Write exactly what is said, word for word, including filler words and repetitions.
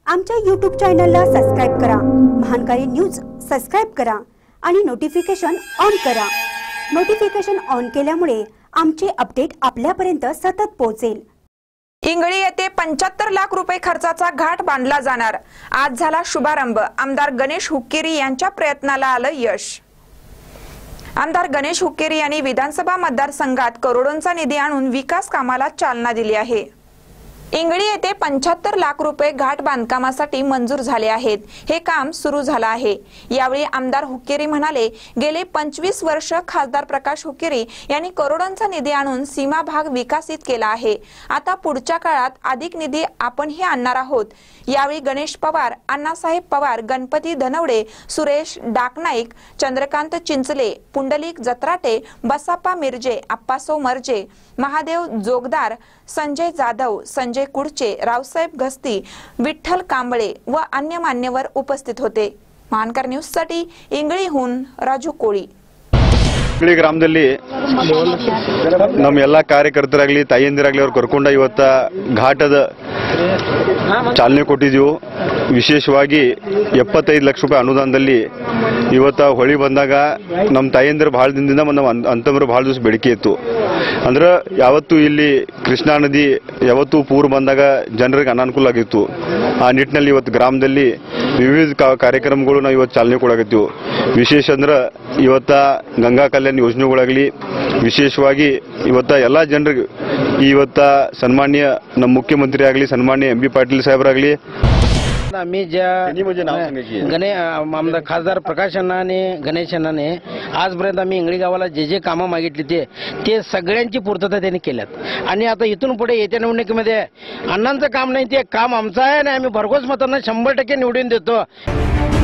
आमच्या यूट्यूब चॅनलला सबस्क्राइब करा, महानकारी न्यूज सबस्क्राइब करा आणि नोटिफिकेशन ऑन करा। नोटिफिकेशन ऑन केल्यामुळे आमचे अपडेट आपल्यापर्यंत सतत पोहोचेल। इंगळी येथे पंच्याहत्तर लाख रुपये खर्चाचा घाट बांधला जाणार। आज झाला शुभारंभ। आमदार गणेश हुक्केरी यांच्या प्रयत्नाला आलं यश। आमदार गणेश हुक्केरी यांनी विधानसभा मतदारसंघात करोडोंचा निधी आणून विकास कामाला चालना दिली आहे। इंगळी येथे पंच्याहत्तर लाख रुपये घाट बांधकामासाठी मंजूर झाले आहेत। हे काम सुरू झालं आहे। यावेळी आमदार हुक्केरी म्हणाले, गेले पंचवीस वर्ष खासदार प्रकाश हुक्केरी यांनी करोडोंचा निधी आणून सीमा भाग विकसित केला आहे। आता पुढच्या काळात अधिक निधी आपणही आणणार आहोत। यावेळी गणेश पवार, अण्णासाहेब पवार, गणपती धनवडे, सुरेश डाकनाईक, चंद्रकांत चिंचले, पुंडलिक जत्राटे, बसाप्पा मिर्जे, अप्पासो मर्जे, महादेव जोगदार, संजय जाधव, संजय कुडचे, रावसाहेब गस्ती, विठ्ठल कांबळे व अन्य मान्यवर उपस्थित होते। महानकर न्यूज साठी इंगळीहून राजू कोळी। ಇಂಗಳಿ ಗ್ರಾಮದಲ್ಲಿ ನಮ್ಮ ಎಲ್ಲ ಕಾರ್ಯಕರ್ತರಾಗಲಿ ತಾಯಿಯಂದಿರಾಗಲಿ ಅವರು ಕರ್ಕೊಂಡು ಇವತ್ತ ಘಾಟದ ಚಾಲನೆ ಕೊಟ್ಟಿದ್ದೀವಿ। ವಿಶೇಷವಾಗಿ ಎಪ್ಪತ್ತೈದು ಲಕ್ಷ ರೂಪಾಯಿ ಅನುದಾನದಲ್ಲಿ ಇವತ್ತ ಹೊಳಿ ಬಂದಾಗ ನಮ್ಮ ತಾಯಿಯಂದಿರು ಬಹಳ ದಿನದಿಂದ ನಮ್ಮ ಅಂತಂಬರು ಬಹಳ ದಿವಸ ಬೇಡಿಕೆ ಇತ್ತು। ಅಂದ್ರೆ ಯಾವತ್ತೂ ಇಲ್ಲಿ ಕೃಷ್ಣಾ ನದಿ ಯಾವತ್ತೂ ಪೂರ್ ಬಂದಾಗ ಜನರಿಗೆ ಅನಾನುಕೂಲ ಆಗಿತ್ತು। ಆ ನಿಟ್ಟಿನಲ್ಲಿ ಇವತ್ತು ಗ್ರಾಮದಲ್ಲಿ ವಿವಿಧ ಕಾರ್ಯಕ್ರಮಗಳು ನಾವು ಇವತ್ತು ಚಾಲನೆ ಕೊಡಾಕತ್ತೀವಿ। ವಿಶೇಷ ಅಂದ್ರೆ ಇವತ್ತ ಗಂಗಾ ಕಲ್ಯಾಣ ಯೋಜನೆಗಳಾಗಲಿ ವಿಶೇಷವಾಗಿ ಇವತ್ತ ಎಲ್ಲ ಜನರಿಗೆ ಇವತ್ತ ಸನ್ಮಾನ್ಯ ನಮ್ಮ ಮುಖ್ಯಮಂತ್ರಿ ಆಗಲಿ सन्मान्य एम बी पाटील साहेबरागली आम्ही ज्या गणे आमदार खासदार प्रकाश अण्णा आणि गणेश अण्णाने आजपर्यंत आम्ही इंगळी गावाला जे जे कामं मागितली ते ते सगळ्यांची पूर्तता त्यांनी केल्यात। आणि आता इथून पुढे येत्या निवडणुकीमध्ये अण्णांचं काम नाही, ते काम आमचं आहे आणि आम्ही भरघोस मतांना शंभर टक्के निवडून देतो।